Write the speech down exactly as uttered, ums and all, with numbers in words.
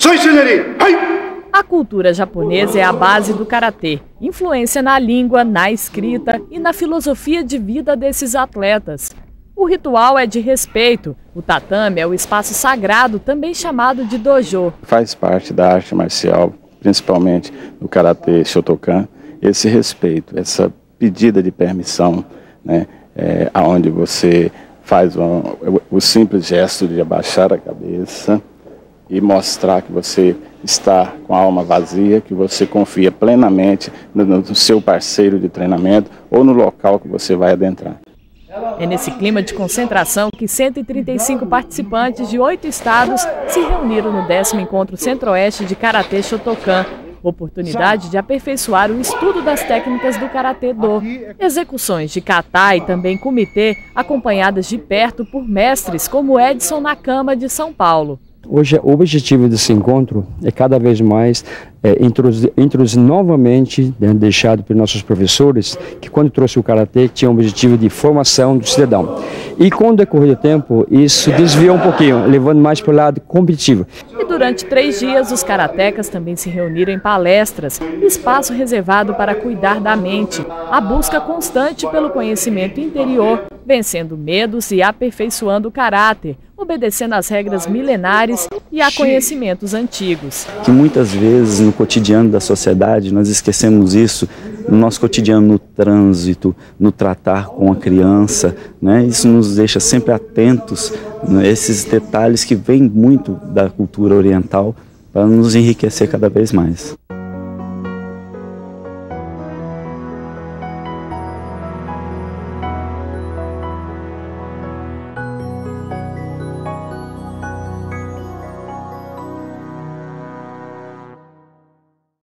A cultura japonesa é a base do karatê, influência na língua, na escrita e na filosofia de vida desses atletas. O ritual é de respeito. O tatame é o espaço sagrado, também chamado de dojo. Faz parte da arte marcial, principalmente do karatê Shotokan, esse respeito, essa pedida de permissão, né, é, onde você faz um, o simples gesto de abaixar a cabeça e mostrar que você está com a alma vazia, que você confia plenamente no, no seu parceiro de treinamento ou no local que você vai adentrar. É nesse clima de concentração que cento e trinta e cinco participantes de oito estados se reuniram no décimo Encontro Centro-Oeste de Karatê Shotokan, oportunidade de aperfeiçoar o estudo das técnicas do Karatê-Do. Execuções de kata e também kumite, acompanhadas de perto por mestres como Edson Nakama de São Paulo. Hoje o objetivo desse encontro é cada vez mais é, introduzir, introduzir novamente, né, deixado pelos nossos professores, que quando trouxe o Karatê tinha o objetivo de formação do cidadão. E com o decorrer do tempo isso desviou um pouquinho, levando mais para o lado competitivo. E durante três dias os karatecas também se reuniram em palestras, espaço reservado para cuidar da mente, a busca constante pelo conhecimento interior, vencendo medos e aperfeiçoando o caráter, obedecendo às regras milenares e a conhecimentos antigos. Que muitas vezes no cotidiano da sociedade nós esquecemos isso, no nosso cotidiano, no trânsito, no tratar com a criança, né? Isso nos deixa sempre atentos, né, esses detalhes que vêm muito da cultura oriental para nos enriquecer cada vez mais.